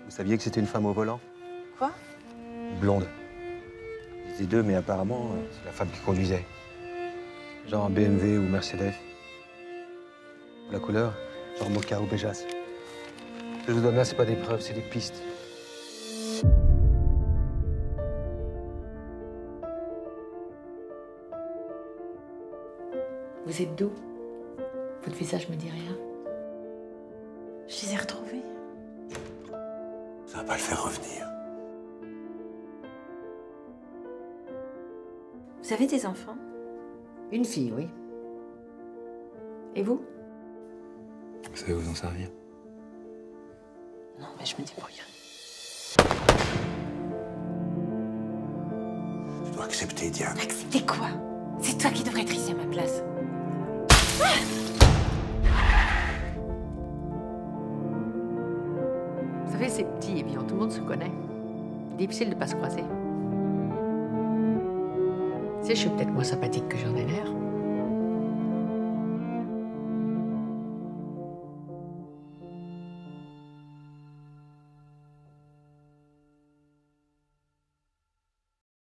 Vous saviez que c'était une femme au volant? Quoi? Blonde. Ils étaient deux, mais apparemment, c'est la femme qui conduisait. Genre un BMW ou Mercedes. La couleur, genre mocha ou béjasse. Ce que je vous donne là, c'est pas des preuves, c'est des pistes. Vous êtes d'où? Votre visage me dit rien. Je les ai retrouvés. Ça va pas le faire revenir. Vous avez des enfants? Une fille, oui. Et vous? Vous savez vous en servir? Non, mais je me débrouillerai. Tu dois accepter, Diane. Accepter quoi? C'est toi qui devrais être ici à ma place. Vous savez, c'est petit, et puis tout le monde se connaît. Difficile de pas se croiser. Tu sais, je suis peut-être moins sympathique que j'en ai l'air.